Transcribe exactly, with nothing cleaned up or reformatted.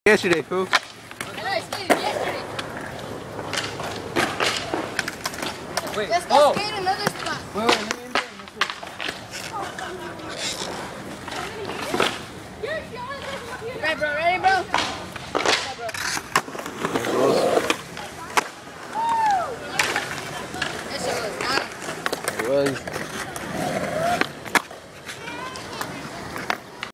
Yesterday, fool. I skated yesterday. Wait, Let's go oh. skate another spot. Wait, wait, let me in there. Right, bro, ready, bro? That shit was nice. It was.